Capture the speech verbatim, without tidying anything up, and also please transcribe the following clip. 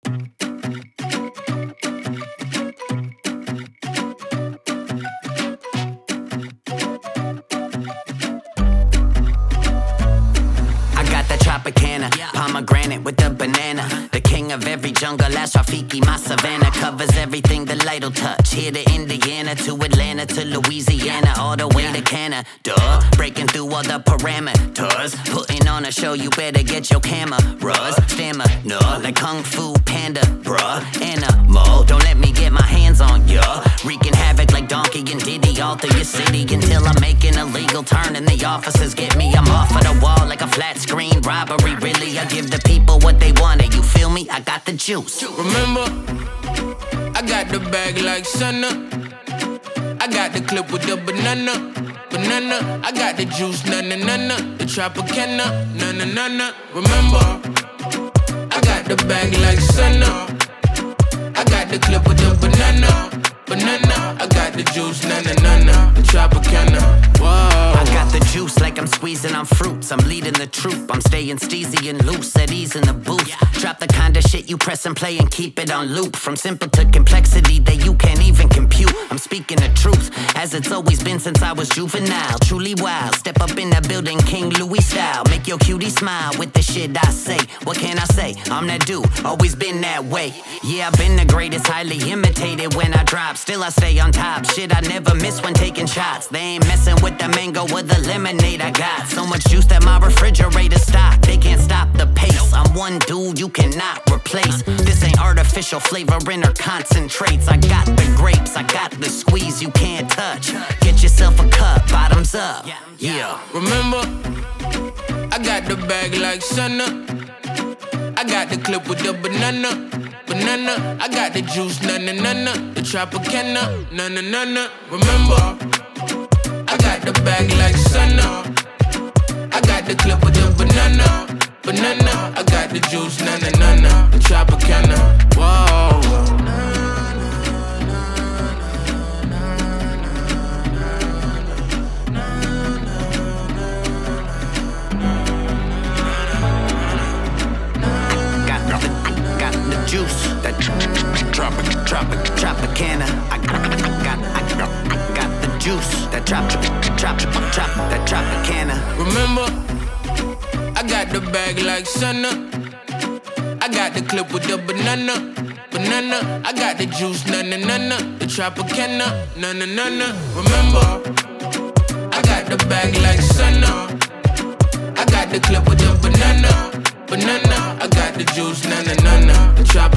Tropicana, pomegranate with the banana. The king of every jungle, that's Rafiki, my savannah. Covers everything the light'll touch. Here to Indiana, to Atlanta, to Louisiana, all the way to Canada. Breaking through all the parameters. Putting on a show, you better get your cameras. Stamina, like Kung Fu Panda, bruh. Animal, don't let me get my hands on ya. Wreaking havoc like Donkey and Diddy all through your city until I'm making a legal turn and the officers get me. I'm off of the wall like a flat screen robbery, really. I give the people what they want, and you feel me? I got the juice. Remember, I got the bag like Senna. I got the clip with the banana. Banana, I got the juice, na na na na. The Tropicana, na na na na. Remember, I got the bag like Senna. I got the clip with the banana. Banana, I got the juice, na na na na. The Tropicana, whoa. I got the juice like I'm squeezing on fruits. I'm leading the troop, I'm staying steezy and loose, at ease in the booth. Drop the kind of shit you press and play and keep it on loop. From simple to complexity that you can't even compute. I'm speaking the truth, as it's always been since I was juvenile. Truly wild, step up in that building, King Louis style. Make your cutie smile with the shit I say. What can I say? I'm that dude, always been that way. Yeah, I've been the greatest, highly imitated when I drop. Still I stay on top, shit I never miss when taking shots. They ain't messing with the mango or the lemonade I got. So much juice that my refrigerator stock. They can't stop the pace. I'm one dude you cannot replace. This ain't artificial flavoring or concentrates. I got the grapes, I got the squeeze you can't touch. Get yourself a cup, bottoms up. Yeah. Remember, I got the bag like Senna. I got the clip with the banana. Banana, I got the juice, na na na na. The Tropicana, na na na na. Remember, I got the bag like Senna. I got the clip with the banana. Banana, I got the juice, na na na na. The Tropicana, whoa. Juice, that tropic, tropic, Tropicana. I got, I got, I got, I got the juice, that trop, trop, trop, that Tropicana. Remember, I got the bag like Senna. I got the clip with the banana. Banana, I got the juice, na na na na. The Tropicana, na na na na. Remember, I got the bag like Senna. I got the clip with the banana. Banana, I got the juice, na na na na. The Tropicana.